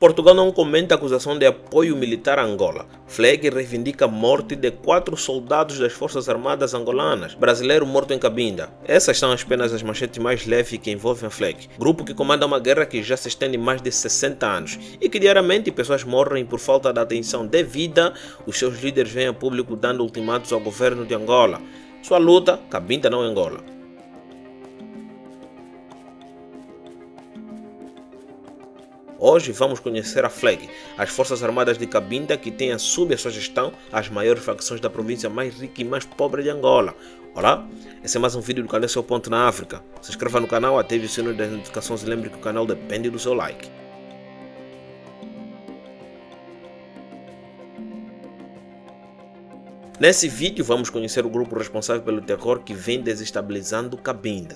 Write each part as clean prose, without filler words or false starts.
Portugal não comenta a acusação de apoio militar a Angola. Fleck reivindica a morte de 4 soldados das Forças Armadas angolanas, brasileiro morto em Cabinda. Essas são apenas as manchetes mais leves que envolvem Fleck, grupo que comanda uma guerra que já se estende mais de 60 anos e que diariamente pessoas morrem por falta de atenção devida. Os seus líderes vêm a público dando ultimatos ao governo de Angola. Sua luta, Cabinda não Angola. Hoje vamos conhecer a Fleck, as Forças Armadas de Cabinda, que tem sob a sua gestão as maiores facções da província mais rica e mais pobre de Angola. Olá, esse é mais um vídeo do canal Seu Ponto na África. Se inscreva no canal, ative o sino das notificações e lembre que o canal depende do seu like. Nesse vídeo vamos conhecer o grupo responsável pelo terror que vem desestabilizando Cabinda.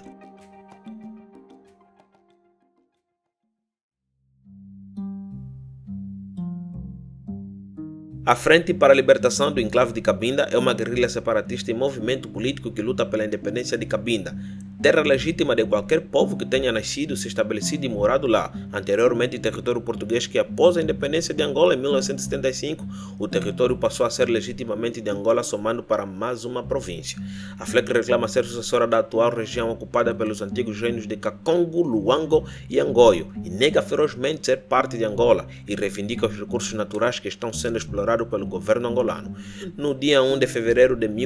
A Frente para a Libertação do Enclave de Cabinda é uma guerrilha separatista e movimento político que luta pela independência de Cabinda, terra legítima de qualquer povo que tenha nascido, se estabelecido e morado lá, anteriormente território português que após a independência de Angola em 1975, o território passou a ser legitimamente de Angola, somando para mais uma província. A Fleck reclama ser sucessora da atual região ocupada pelos antigos reinos de Kakongo, Luango e Angoio e nega ferozmente ser parte de Angola e reivindica os recursos naturais que estão sendo explorados pelo governo angolano. No dia 1 de fevereiro de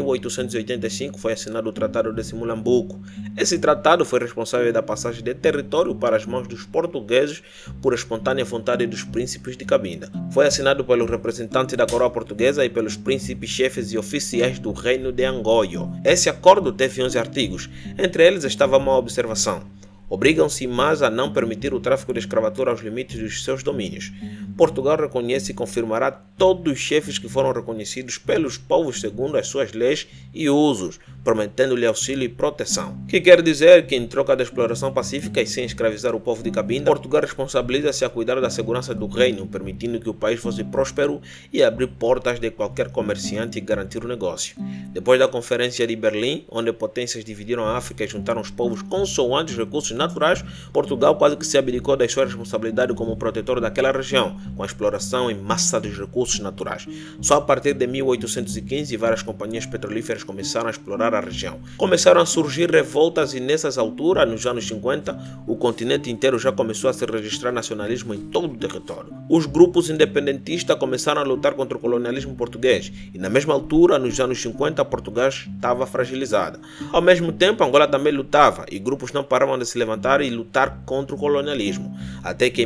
1885 foi assinado o Tratado de Simulambuco. Esse tratado foi responsável da passagem de território para as mãos dos portugueses por espontânea vontade dos príncipes de Cabinda. Foi assinado pelos representantes da coroa portuguesa e pelos príncipes, chefes e oficiais do reino de Angoio. Esse acordo teve 11 artigos, entre eles estava uma observação. Obrigam-se mais a não permitir o tráfico de escravatura aos limites dos seus domínios. Portugal reconhece e confirmará todos os chefes que foram reconhecidos pelos povos segundo as suas leis e usos, prometendo-lhe auxílio e proteção. Que quer dizer que, em troca da exploração pacífica e sem escravizar o povo de Cabinda, Portugal responsabiliza-se a cuidar da segurança do reino, permitindo que o país fosse próspero e abrir portas de qualquer comerciante e garantir o negócio. Depois da Conferência de Berlim, onde potências dividiram a África e juntaram os povos consoante os recursos naturais, Portugal quase que se abdicou da sua responsabilidade como protetor daquela região, com a exploração em massa dos recursos naturais. Só a partir de 1815, várias companhias petrolíferas começaram a explorar a região. Começaram a surgir revoltas e nessas alturas, nos anos 50, o continente inteiro já começou a se registrar nacionalismo em todo o território. Os grupos independentistas começaram a lutar contra o colonialismo português e na mesma altura, nos anos 50, Portugal estava fragilizada. Ao mesmo tempo, Angola também lutava e grupos não paravam de se levantar e lutar contra o colonialismo, até que em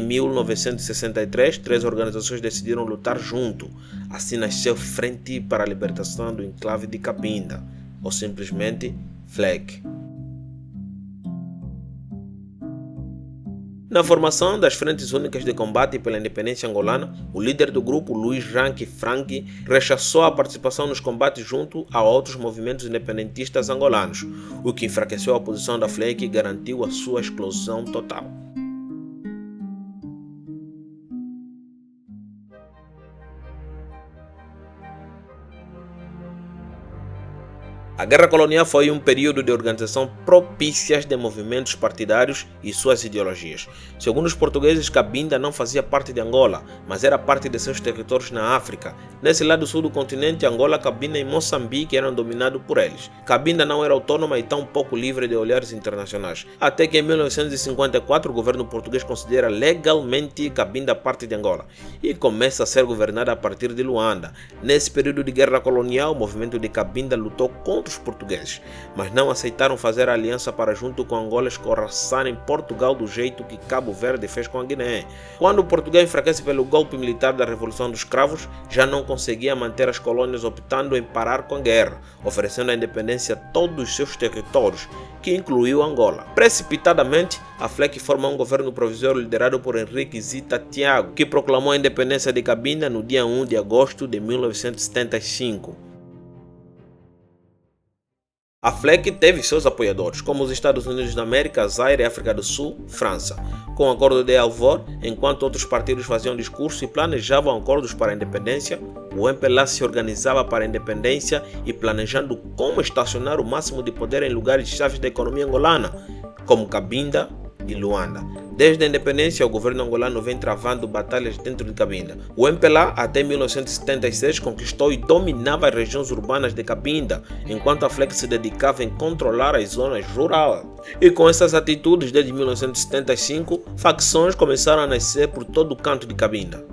1963 três organizações decidiram lutar junto. Assim nasceu Frente para a Libertação do Enclave de Cabinda, ou simplesmente Fleck. Na formação das Frentes Únicas de Combate pela Independência Angolana, o líder do grupo, Luiz Ranque Franque, rechaçou a participação nos combates junto a outros movimentos independentistas angolanos, o que enfraqueceu a posição da Fleck e garantiu a sua exclusão total. A Guerra Colonial foi um período de organização propícias de movimentos partidários e suas ideologias. Segundo os portugueses, Cabinda não fazia parte de Angola, mas era parte de seus territórios na África. Nesse lado sul do continente, Angola, Cabinda e Moçambique eram dominados por eles. Cabinda não era autônoma e tão pouco livre de olhares internacionais. Até que em 1954 o governo português considera legalmente Cabinda parte de Angola e começa a ser governada a partir de Luanda. Nesse período de guerra colonial, o movimento de Cabinda lutou contra os portugueses, mas não aceitaram fazer aliança para junto com Angola escorraçarem Portugal do jeito que Cabo Verde fez com a Guiné. Quando Portugal enfraquece pelo golpe militar da Revolução dos Cravos, já não conseguia manter as colônias, optando em parar com a guerra, oferecendo a independência a todos os seus territórios, que incluiu Angola. Precipitadamente, a Fleck forma um governo provisório liderado por Henrique Zita Thiago, que proclamou a independência de Cabinda no dia 1 de agosto de 1975. A Fleck teve seus apoiadores, como os Estados Unidos da América, Zaire, África do Sul, França. Com o acordo de Alvor, enquanto outros partidos faziam discurso e planejavam acordos para a independência, o MPLA se organizava para a independência e planejando como estacionar o máximo de poder em lugares chaves da economia angolana, como Cabinda e Luanda. Desde a independência, o governo angolano vem travando batalhas dentro de Cabinda. O MPLA, até 1976, conquistou e dominava as regiões urbanas de Cabinda, enquanto a FLEC se dedicava em controlar as zonas rurais. E com essas atitudes, desde 1975, facções começaram a nascer por todo o canto de Cabinda.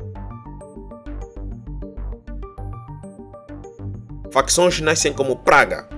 Facções nascem como praga.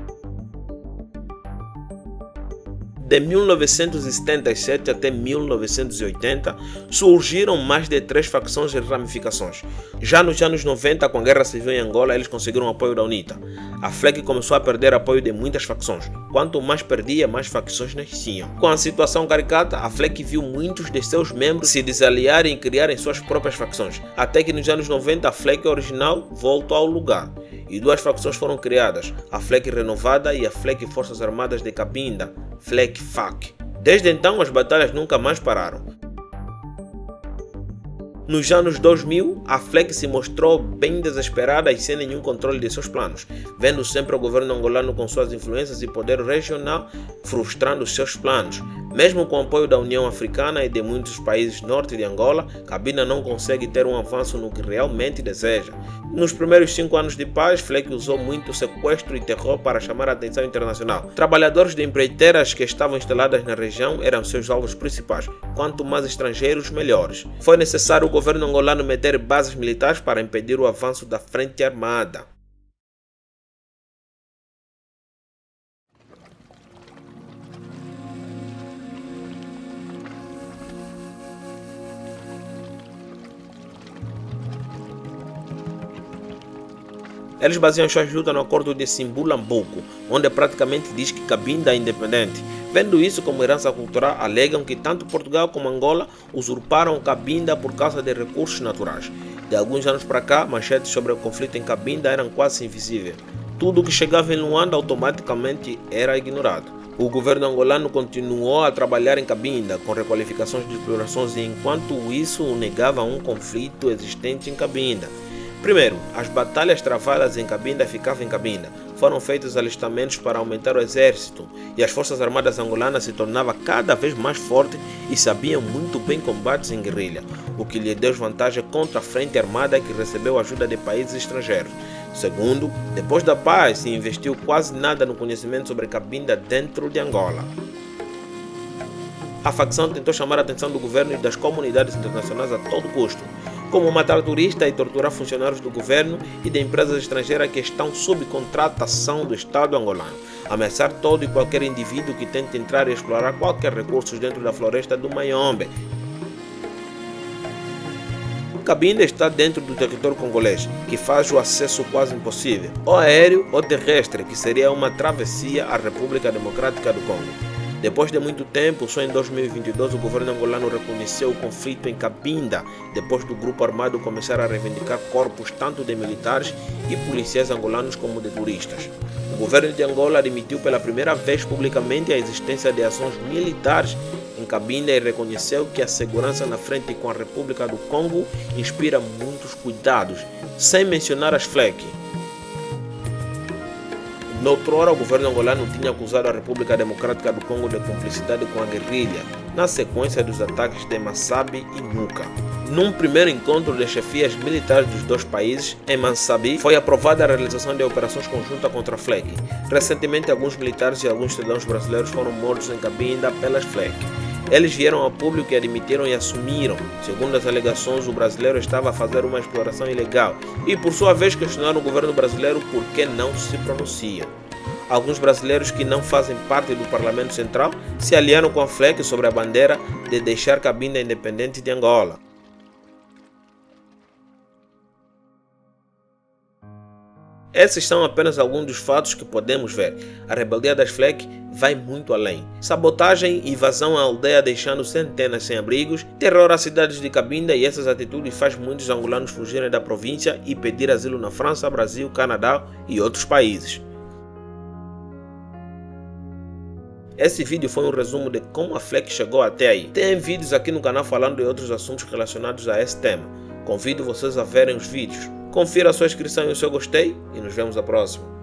De 1977 até 1980, surgiram mais de 3 facções e ramificações. Já nos anos 90, com a Guerra Civil em Angola, eles conseguiram o apoio da UNITA. A FLEC começou a perder apoio de muitas facções. Quanto mais perdia, mais facções nasciam. Com a situação caricata, a FLEC viu muitos de seus membros se desaliarem e criarem suas próprias facções. Até que nos anos 90, a FLEC original voltou ao lugar. E 2 facções foram criadas, a FLEC Renovada e a FLEC Forças Armadas de Cabinda, FLEC-FAC. Desde então, as batalhas nunca mais pararam. Nos anos 2000, a FLEC se mostrou bem desesperada e sem nenhum controle de seus planos, vendo sempre o governo angolano com suas influências e poder regional frustrando seus planos. Mesmo com o apoio da União Africana e de muitos países norte de Angola, Cabinda não consegue ter um avanço no que realmente deseja. Nos primeiros 5 anos de paz, FLEC usou muito sequestro e terror para chamar a atenção internacional. Trabalhadores de empreiteiras que estavam instaladas na região eram seus alvos principais. Quanto mais estrangeiros, melhores. Foi necessário o governo angolano meter bases militares para impedir o avanço da frente armada. Eles baseiam suas lutas no acordo de Simbulambuco, onde praticamente diz que Cabinda é independente. Vendo isso como herança cultural, alegam que tanto Portugal como Angola usurparam Cabinda por causa de recursos naturais. De alguns anos para cá, manchetes sobre o conflito em Cabinda eram quase invisíveis. Tudo que chegava em Luanda automaticamente era ignorado. O governo angolano continuou a trabalhar em Cabinda, com requalificações de explorações, e enquanto isso negava um conflito existente em Cabinda. Primeiro, as batalhas travadas em Cabinda ficavam em Cabinda. Foram feitos alistamentos para aumentar o exército e as forças armadas angolanas se tornavam cada vez mais fortes e sabiam muito bem combates em guerrilha, o que lhe deu vantagem contra a frente armada que recebeu ajuda de países estrangeiros. Segundo, depois da paz se investiu quase nada no conhecimento sobre Cabinda dentro de Angola. A facção tentou chamar a atenção do governo e das comunidades internacionais a todo custo, como matar turistas e torturar funcionários do governo e de empresas estrangeiras que estão sob contratação do Estado angolano, ameaçar todo e qualquer indivíduo que tente entrar e explorar qualquer recurso dentro da floresta do Mayombe. Cabinda está dentro do território congolês, que faz o acesso quase impossível, ou aéreo ou terrestre, que seria uma travessia à República Democrática do Congo. Depois de muito tempo, só em 2022, o governo angolano reconheceu o conflito em Cabinda, depois do grupo armado começar a reivindicar corpos tanto de militares e policiais angolanos como de turistas. O governo de Angola admitiu pela primeira vez publicamente a existência de ações militares em Cabinda e reconheceu que a segurança na frente com a República do Congo inspira muitos cuidados, sem mencionar as FLEC. Noutrora, o governo angolano tinha acusado a República Democrática do Congo de cumplicidade com a guerrilha, na sequência dos ataques de Massabi e Nuca. Num primeiro encontro de chefias militares dos 2 países, em Massabi, foi aprovada a realização de operações conjuntas contra a FLEC. Recentemente, alguns militares e alguns cidadãos brasileiros foram mortos em Cabinda pelas FLEC. Eles vieram ao público e admitiram e assumiram. Segundo as alegações, o brasileiro estava a fazer uma exploração ilegal e, por sua vez, questionaram o governo brasileiro por que não se pronuncia. Alguns brasileiros que não fazem parte do Parlamento Central se aliaram com a FLEC sobre a bandeira de deixar Cabinda independente de Angola. Esses são apenas alguns dos fatos que podemos ver. A rebeldia das FLEC vai muito além. Sabotagem e invasão à aldeia deixando centenas sem abrigos, terror às cidades de Cabinda, e essas atitudes fazem muitos angolanos fugirem da província e pedir asilo na França, Brasil, Canadá e outros países. Esse vídeo foi um resumo de como a FLEC chegou até aí. Tem vídeos aqui no canal falando de outros assuntos relacionados a esse tema. Convido vocês a verem os vídeos. Confira a sua inscrição e o seu gostei e nos vemos na próxima.